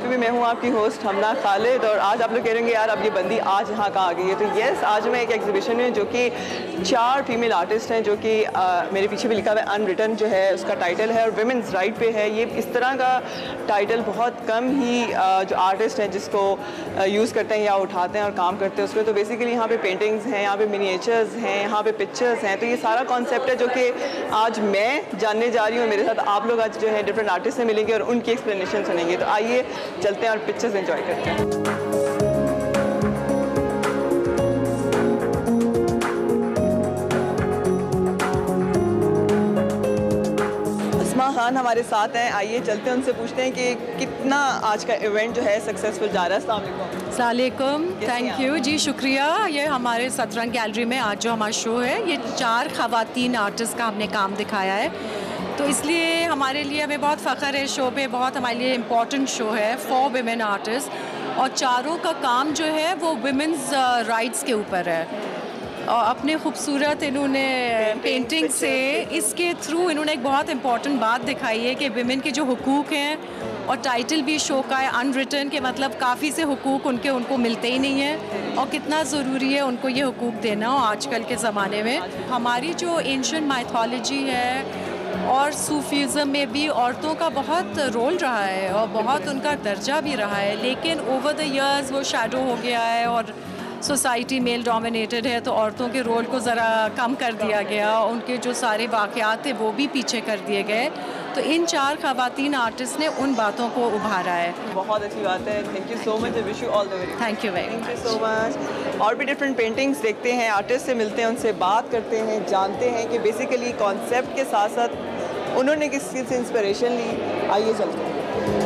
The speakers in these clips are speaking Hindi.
पे भी मैं हूँ आपकी होस्ट हमना खालिद, और आज आप लोग कह रहे हैं यार अब ये बंदी आज यहाँ कहाँ आ गई है। तो यस, आज मैं एक एग्जीबिशन में जो कि 4 फीमेल आर्टिस्ट हैं, जो कि मेरे पीछे भी लिखा हुआ है अनरिटन जो है उसका टाइटल है, और विमेंस राइट पे है। ये इस तरह का टाइटल बहुत कम ही जो आर्टिस्ट हैं जिसको यूज़ करते हैं या उठाते हैं और काम करते हैं उस पर। तो बेसिकली यहाँ पे पेंटिंग्स हैं, यहाँ पे मिनिएचर्स हैं, यहाँ पे पिक्चर्स हैं। तो ये सारा कॉन्सेप्ट है जो कि आज मैं जानने जा रही हूँ। मेरे साथ आप लोग आज जो है डिफरेंट आर्टिस्ट से मिलेंगे और उनकी एक्सप्लेनेशन सुनेंगे। तो आइए चलते हैं और पिक्चर्स एंजॉय करते हैं। खान हमारे साथ हैं, आइए चलते हैं उनसे पूछते हैं कि कितना आज का इवेंट जो है सक्सेसफुल जा रहा है। अस्सलाम वालेकुम। थैंक यू जी, शुक्रिया। ये हमारे सतरंग गैलरी में आज जो हमारा शो है, ये 4 ख़वातीन आर्टिस्ट का हमने काम दिखाया है, तो इसलिए हमारे लिए हमें बहुत फ़ख्र है। शो पे बहुत हमारे लिए इम्पॉर्टेंट शो है फॉर विमेन आर्टिस्ट, और चारों का काम जो है वो विमेंस राइट्स के ऊपर है। और अपने खूबसूरत इन्होंने पेंटिंग से इसके थ्रू इन्होंने एक बहुत इम्पॉर्टेंट बात दिखाई है कि विमेन के जो हुकूक हैं, और टाइटल भी शो का है अनरिटन, के मतलब काफ़ी से हुकूक उनको मिलते ही नहीं हैं, और कितना ज़रूरी है उनको ये हुकूक देना आजकल के ज़माने में। हमारी जो एंशिएंट माइथोलॉजी है और सूफीज़म में भी औरतों का बहुत रोल रहा है और बहुत उनका दर्जा भी रहा है, लेकिन ओवर द ईयर्स वो शैडो हो गया है और सोसाइटी मेल डोमिनेटेड है, तो औरतों के रोल को ज़रा कम कर दिया गया, उनके जो सारे वाक़यात थे वो भी पीछे कर दिए गए। तो इन 4 ख़वातीन आर्टिस्ट ने उन बातों को उभारा है। बहुत अच्छी बात है, thank you so much, wish you all the very. Thank you very much, so much. और भी डिफरेंट पेंटिंग्स देखते हैं, आर्टिस्ट से मिलते हैं, उनसे बात करते हैं, जानते हैं कि बेसिकली कॉन्सेप्ट के साथ साथ उन्होंने किस चीज़ से इंस्पिरेशन ली। आइए चलते हैं।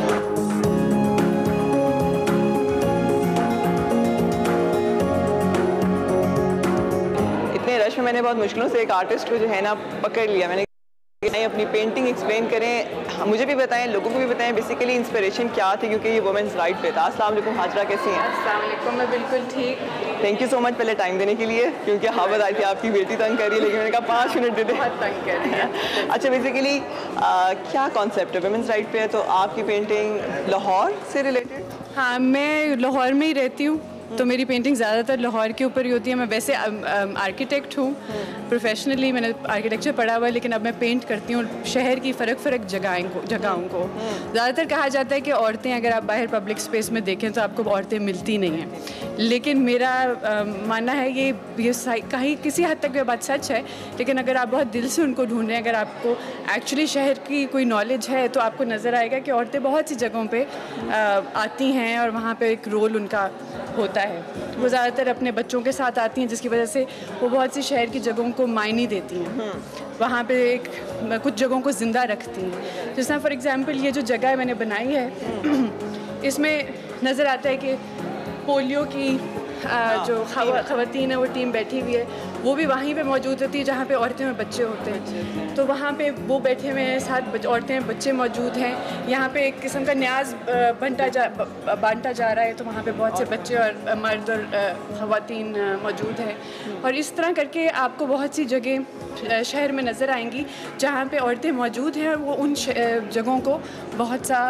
रश में मैंने बहुत मुश्किलों से एक आर्टिस्ट को जो है ना पकड़ लिया। मैंने अपनी पेंटिंग एक्सप्लेन करें, मुझे भी बताएं, लोगों को भी बताएं बेसिकली इंस्पिरेशन क्या थी, क्योंकि ये वुमेन्स राइट पे था। अस्सलाम वालेकुम हाजरा, कैसी हैं? अस्सलाम वालेकुम, मैं बिल्कुल ठीक। थैंक यू सो मच पहले टाइम देने के लिए, क्योंकि खबर आई थी आपकी बेटी तंग कर रही है, लेकिन मैंने कहा 5 मिनट दे दे। बहुत तंग कर रही है। अच्छा, बेसिकली क्या कॉन्सेप्ट है वुमेन्स राइट पे है, तो आपकी पेंटिंग लाहौर से रिलेटेड? हाँ, मैं लाहौर में ही रहती हूँ, तो मेरी पेंटिंग ज़्यादातर लाहौर के ऊपर ही होती है। मैं वैसे आर्किटेक्ट हूँ, प्रोफेशनली मैंने आर्किटेक्चर पढ़ा हुआ है, लेकिन अब मैं पेंट करती हूँ शहर की फ़र्क जगहों को। ज़्यादातर कहा जाता है कि औरतें अगर आप बाहर पब्लिक स्पेस में देखें तो आपको औरतें मिलती नहीं हैं, लेकिन मेरा मानना है ये कहीं किसी हद तक ये बात सच है, लेकिन अगर आप बहुत दिल से उनको ढूंढ रहे हैं, अगर आपको एक्चुअली शहर की कोई नॉलेज है, तो आपको नज़र आएगा कि औरतें बहुत सी जगहों पर आती हैं और वहाँ पर एक रोल उनका होता है। वो ज़्यादातर अपने बच्चों के साथ आती हैं, जिसकी वजह से वो बहुत सी शहर की जगहों को मायने देती हैं, वहाँ पे कुछ जगहों को ज़िंदा रखती हैं। जैसे फॉर एग्ज़ाम्पल ये जो जगह मैंने बनाई है, इसमें नज़र आता है कि पोलियो की जो ख़वातीन है वो टीम बैठी हुई है, वो भी वहीं पे मौजूद होती है जहाँ पे औरतें और बच्चे होते हैं। तो वहाँ पे वो बैठे हुए हैं, साथ औरतें बच्चे मौजूद हैं। यहाँ पे एक किस्म का न्याज बांटा जा रहा है, तो वहाँ पे बहुत से बच्चे और मर्द और ख़वातीन मौजूद हैं। और इस तरह करके आपको बहुत सी जगह शहर में नज़र आएंगी जहाँ पे औरतें मौजूद हैं, और वो उन जगहों को बहुत सा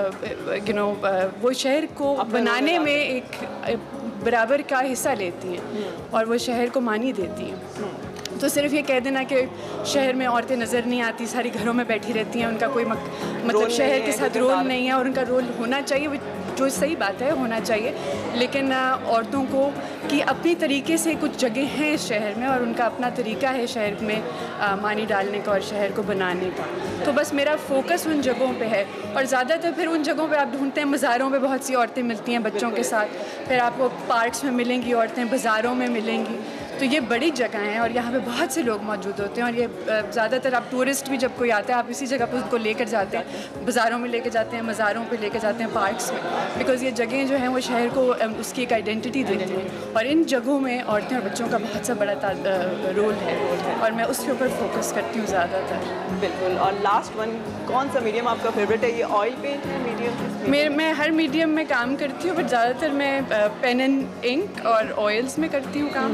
वो शहर को बनाने में एक बराबर का हिस्सा लेती हैं और वो शहर को मानी देती हैं। तो सिर्फ ये कह देना कि शहर में औरतें नज़र नहीं आती, सारी घरों में बैठी रहती हैं, उनका कोई मतलब शहर के साथ रोल नहीं है, और उनका रोल होना चाहिए, जो सही बात है, होना चाहिए, लेकिन औरतों को कि अपनी तरीके से कुछ जगह हैं इस शहर में, और उनका अपना तरीका है शहर में मानी डालने का और शहर को बनाने का। तो बस मेरा फोकस उन जगहों पे है, और ज़्यादातर फिर उन जगहों पे आप ढूंढते हैं, मज़ारों पे बहुत सी औरतें मिलती हैं बच्चों के साथ, फिर आपको पार्क्स में मिलेंगी औरतें, बाज़ारों में मिलेंगी। तो ये बड़ी जगह हैं और यहाँ पे बहुत से लोग मौजूद होते हैं, और ये ज़्यादातर आप टूरिस्ट भी जब कोई आता है, आप इसी जगह पर उनको लेकर जाते हैं, बाज़ारों में लेकर जाते हैं, मज़ारों पे लेकर जाते हैं, पार्क्स में, बिकॉज़ ये जगहें जो हैं वो शहर को उसकी एक आइडेंटिटी देती हैं, और इन जगहों में औरतें और बच्चों का बहुत सा बड़ा रोल है, और मैं उसके ऊपर फोकस करती हूँ ज़्यादातर। बिल्कुल। और लास्ट वन, कौन सा मीडियम आपका फेवरेट है? ये ऑयल पेंट है, मीडियम? मैं हर मीडियम में काम करती हूँ, बट ज़्यादातर मैं पेन एंड इंक और ऑयल्स में करती हूँ काम।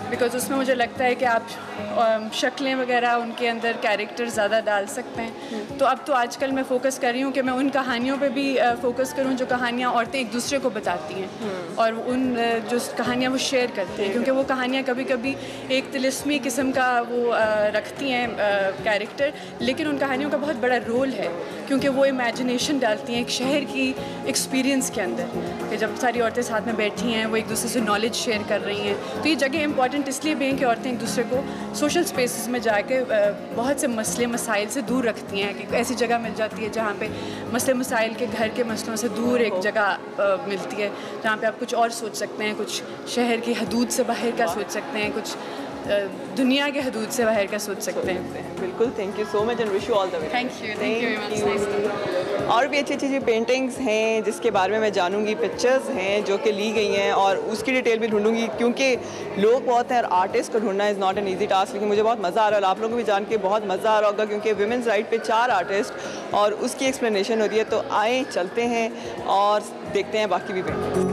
बिकॉज उसमें मुझे लगता है कि आप शक्लें वगैरह उनके अंदर कैरेक्टर ज़्यादा डाल सकते हैं। तो अब तो आजकल मैं फ़ोकस कर रही हूँ कि मैं उन कहानियों पे भी फ़ोकस करूँ जो कहानियाँ औरतें एक दूसरे को बताती हैं और उन जो कहानियाँ वो शेयर करती हैं, क्योंकि वो कहानियाँ कभी कभी एक तिलिस्मी किस्म का वो रखती हैं कैरेक्टर, लेकिन उन कहानियों का बहुत बड़ा रोल है क्योंकि वो इमेजिनेशन डालती हैं एक शहर की एक्सपीरियंस के अंदर कि जब सारी औरतें साथ में बैठी हैं वो एक दूसरे से नॉलेज शेयर कर रही हैं। तो ये जगह इंपॉर्टेंट इसलिए भी हैं कि औरतें एक दूसरे को सोशल स्पेसेस में जाके बहुत से मसले मसाइल से दूर रखती हैं, कि ऐसी जगह मिल जाती है जहाँ पे मसले मसाइल के घर के मसलों से दूर एक जगह मिलती है जहाँ पे आप कुछ और सोच सकते हैं, कुछ शहर की हदूद से बाहर का सोच सकते हैं, कुछ दुनिया के हदूद से बाहर का सोच सकते हैं। बिल्कुल, thank you so much and wish you all the best. Thank you very much. और भी अच्छी अच्छी पेंटिंग्स हैं जिसके बारे में मैं जानूंगी, पिक्चर्स हैं जो कि ली गई हैं और उसकी डिटेल भी ढूंढूंगी, क्योंकि लोग बहुत हैं और आर्टिस्ट को ढूंढना is not an easy task. लेकिन मुझे बहुत मज़ा आ रहा है और आप लोगों को भी जान के बहुत मज़ा आ रहा होगा, क्योंकि विमेंस राइट पे 4 आर्टिस्ट और उसकी एक्सप्लेनेशन होती है। तो आए चलते हैं और देखते हैं बाकी भी पेंटिंग्स।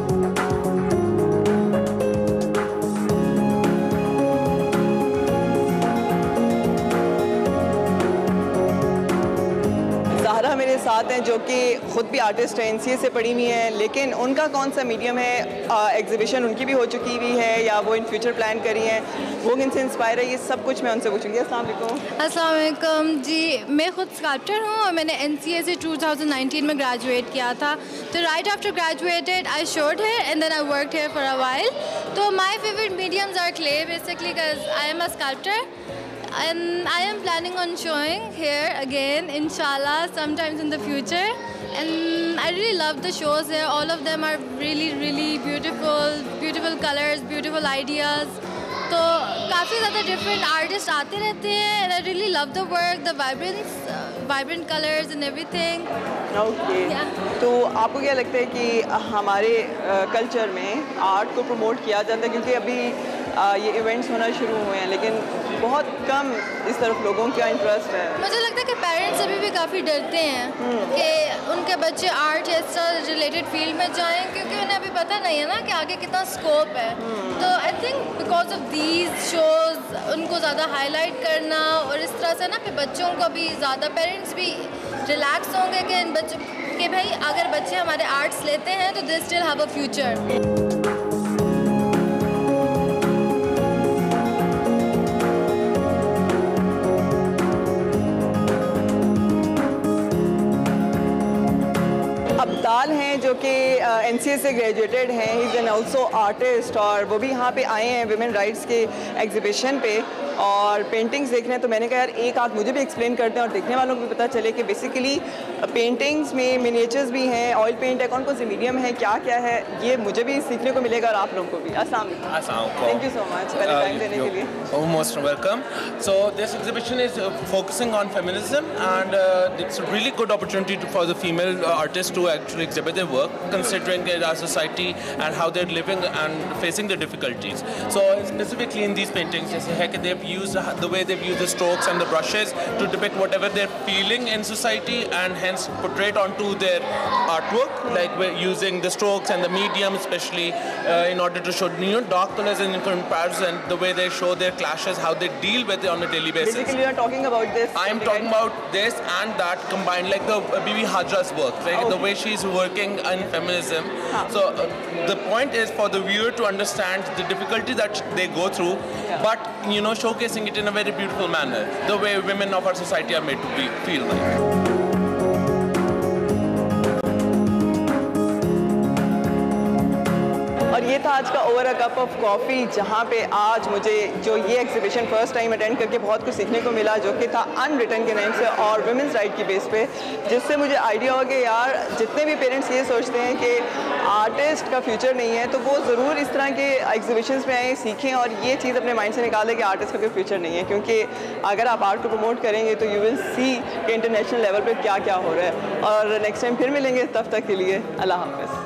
मेरे साथ हैं जो कि ख़ुद भी आर्टिस्ट हैं, NCA से पढ़ी हुई हैं, लेकिन उनका कौन सा मीडियम है, एग्जीबिशन उनकी भी हो चुकी हुई है या वो इन फ्यूचर प्लान कर रही हैं, वो किनसे इंस्पायर है, ये सब कुछ मैं उनसे पूछूंगी। अस्सलाम वालेकुम जी, मैं ख़ुद स्कल्पटर हूँ और मैंने NCA से 2019 में ग्रेजुएट किया था। तो right after graduated I showed here and then I worked here for a while. तो my favourite mediums are clay basically because I am a sculptor and I am planning on showing here again inshallah sometimes in the future, and I really love the shows here. All of them are really beautiful colors, beautiful ideas. तो काफ़ी ज़्यादा डिफरेंट आर्टिस्ट आते रहते हैं and I really love the work, the vibrant colors and everything. Okay, तो आपको क्या लगता है कि हमारे कल्चर में आर्ट को प्रमोट किया जाता है, क्योंकि अभी ये इवेंट्स होना शुरू हुए हैं लेकिन बहुत कम इस तरफ लोगों का इंटरेस्ट है। मुझे लगता है कि पेरेंट्स अभी भी काफ़ी डरते हैं कि उनके बच्चे आर्ट या इस तरह रिलेटेड फील्ड में जाएं, क्योंकि उन्हें अभी पता नहीं है ना कि आगे कितना स्कोप है। तो I think because of these shows उनको ज़्यादा हाईलाइट करना और इस तरह से ना कि बच्चों को भी ज़्यादा, पेरेंट्स भी रिलैक्स होंगे कि इन बच्चों कि भाई अगर बच्चे हमारे आर्ट्स लेते हैं तो they still have a future. Abdal हैं जो कि NCA से ग्रेजुएटेड हैं, he is an also artist और वो भी यहाँ पे आए हैं विमेन राइट्स के एग्जीबिशन पे और पेंटिंग्स देख रहे हैं। तो मैंने कहा यार एक आध मुझे भी एक्सप्लेन करते हैं और देखने वालों को भी पता चले कि बेसिकली पेंटिंग्स में मिनिएचर्स भी हैं, ऑयल पेंट है, कौन कौन से मीडियम है, क्या क्या है, ये मुझे भी सीखने को मिलेगा और आप लोगों को भी। अस्सलाम वालेकुम, थैंक यू सो मच पहले टाइम देने के लिए। Most welcome. So this exhibition is focusing on feminism and it's a really good opportunity for the female artist to actually exhibit their work, considering our society and how they're living and facing the difficulties. So specifically in these paintings, they've used the way they've used the strokes and the brushes to depict whatever they're feeling in society and hence portray it onto their artwork, like we're using the strokes and the medium especially in order to show dark colors and in comparison the way they show their clashes, how they deal with it on a daily basis. Basically you're talking about this. I am talking about this and that combined, like the Bibi Hadra's work, like the way she's working in feminism. So the point is for the viewer to understand the difficulty that they go through, but showcasing it in a very beautiful manner, the way women of our society are made to feel like. और ये था आज का over a cup of coffee, जहाँ पे आज मुझे जो ये एग्जीबिशन फर्स्ट टाइम अटेंड करके बहुत कुछ सीखने को मिला, जो कि था अनरिटन के नेम से और वुमेंस राइट की बेस पे, जिससे मुझे आइडिया हो कि यार जितने भी पेरेंट्स ये सोचते हैं कि आर्टिस्ट का फ्यूचर नहीं है, तो वो ज़रूर इस तरह के एग्जीबिशंस में आए, सीखें और ये चीज़ अपने माइंड से निकालें कि आर्टिस्ट का कोई फ्यूचर नहीं है। क्योंकि अगर आप आर्ट को प्रमोट करेंगे तो यू विल सी कि इंटरनेशनल लेवल पर क्या क्या हो रहा है। और नेक्स्ट टाइम फिर मिलेंगे, तब तक के लिए अल्लाह हाफ़िज़।